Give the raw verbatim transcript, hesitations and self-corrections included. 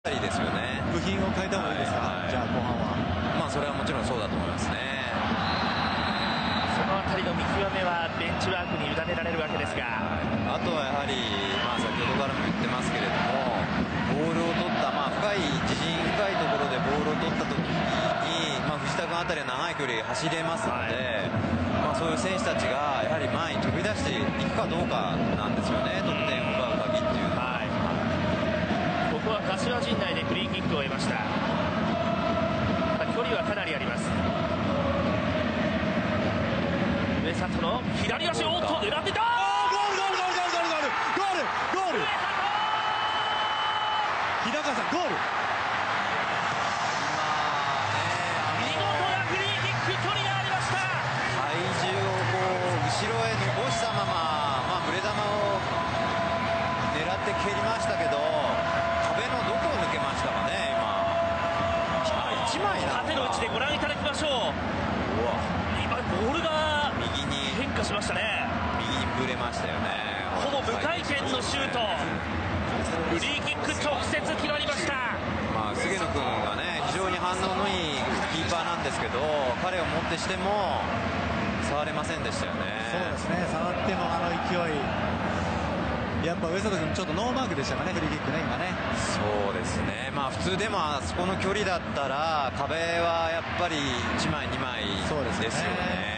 ですよね。 部品を変えた方がいいですか、はいはい、じゃあ後半は。 まあそれはもちろんそうだと思いますね。 そのあたりの見極めはベンチワークに委ねられるわけですが、 はいはい、あとはやはり、まあ、先ほどからも言ってますけれども、ボールを取った、まあ、深い自陣深いところでボールを取った時に、まあ、藤田君あたりは長い距離走れますので、はい、まあ、そういう選手たちがやはり前に飛び出していくかどうかなんですよね、得点を奪う鍵っていうのは。はい、 ここは柏陣内でフリーキックを得ました。距離はかなりあります。上里の左足をおっと狙っていた。ゴールゴールゴールゴールゴールゴールゴールゴール。 日高さんゴール。 見事なフリーキック、距離がありました。 体重をこう後ろへ残したまま、まあ、ブレ球を狙って蹴りましたけど、壁のどこを抜けましたかね、今。いちまいなのか。縦の位置でご覧いただきましょう。うわ、 今ボールが右に変化しましたね。 右にぶれましたよね。 ほぼ無回転のシュート。フリーキック直接決まりました。 まあ、菅野君がね、非常に反応のいいキーパーなんですけど、彼をもってしても触れませんでしたよね。 そうですね、触ってもあの勢い。やっぱ上里君ちょっとノーマークでしたかね、フリーキックね、今ね。 そうですね、まあ、普通でもあそこの距離だったら壁はやっぱりいちまいにまいですよね。